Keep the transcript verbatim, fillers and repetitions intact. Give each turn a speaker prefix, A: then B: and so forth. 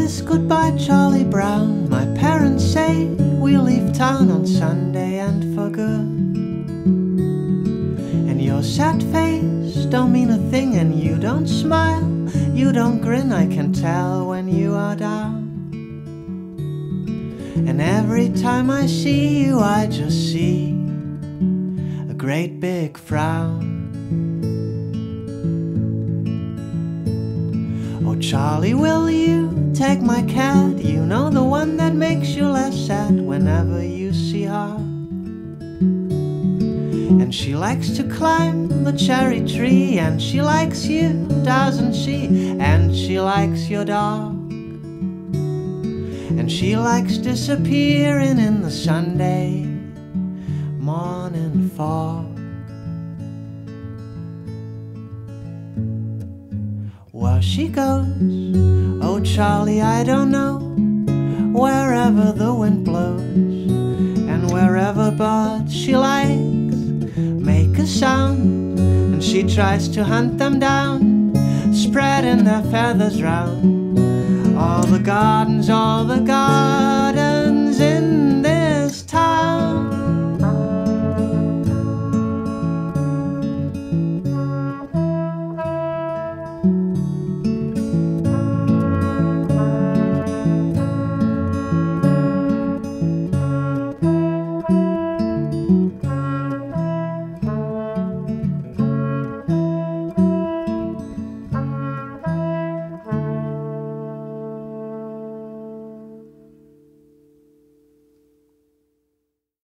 A: kiss goodbye, Charlie Brown. My parents say we leave town on Sunday and for good. And your sad face don't mean a thing, and you don't smile, you don't grin, I can tell when you are down. And every time I see you, I just see a great big frown. Oh Charlie, will you take my cat? You know, the one that makes you less sad whenever you see her. And she likes to climb the cherry tree, and she likes you, doesn't she? And she likes your dog. And she likes disappearing in the Sunday morning fog. Where she goes, oh Charlie, I don't know. Wherever the wind blows, and wherever birds she likes make a sound, and she tries to hunt them down, spreading their feathers round. All the gardens, all the gardens